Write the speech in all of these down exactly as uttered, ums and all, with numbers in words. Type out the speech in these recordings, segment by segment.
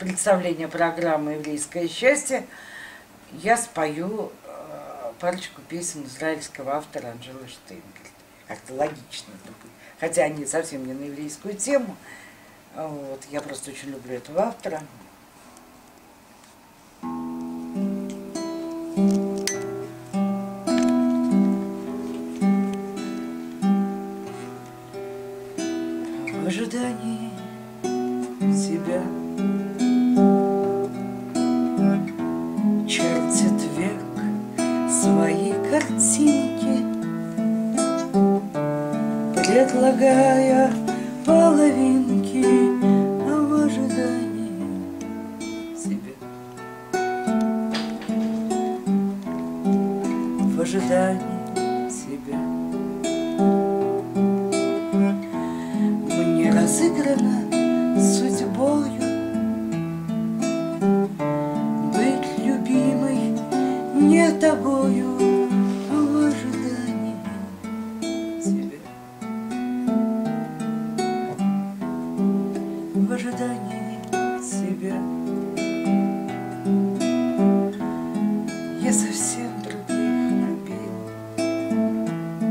представления программы «Еврейское счастье» я спою парочку песен израильского автора Анжелы Штейнгельд. Как-то логично. Хотя они совсем не на еврейскую тему. Вот. Я просто очень люблю этого автора. В ожидании тебя чертит век свои картинки, предлагая половинки, а в ожидании тебя, в ожидании тебя мне разыграно судьбою быть любимой не тобою, а в ожидании тебя, в ожидании тебя я совсем других любила,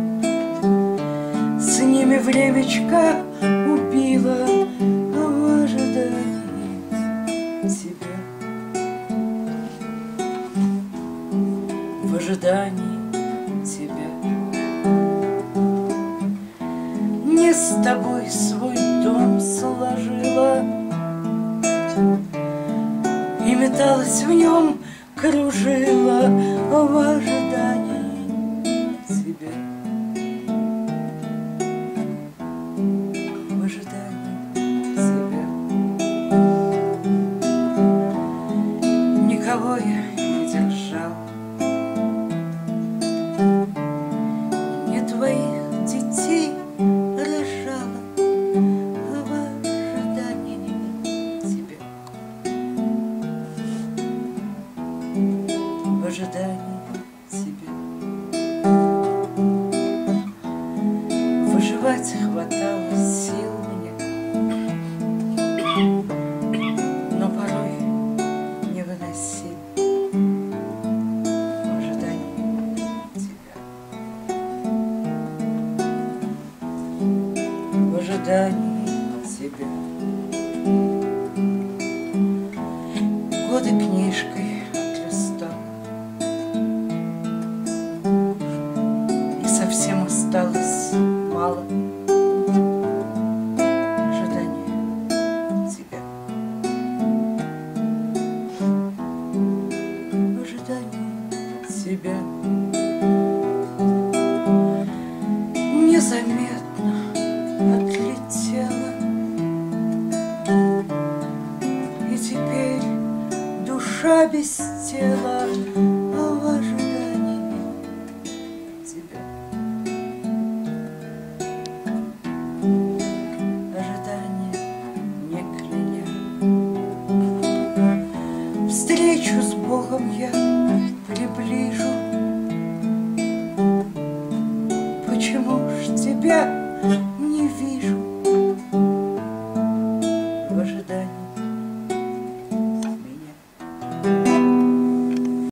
с ними времечко убила, а в ожидании тебя, в ожидании тебя не с тобой свой дом сложила и металась в нем, кружила, а в ожидании тебя, в ожидании тебя никого я не держал, не твоих детей рожала, а в ожидании тебя, в ожидании тебя выживать хватало сил мне, но порой невыносим, в ожидании тебя, в ожидании тебя годы книжкой отлистал, и совсем осталось мало, ожидание тебя, в ожидании тебя незаметно отлетела, и теперь душа без тела,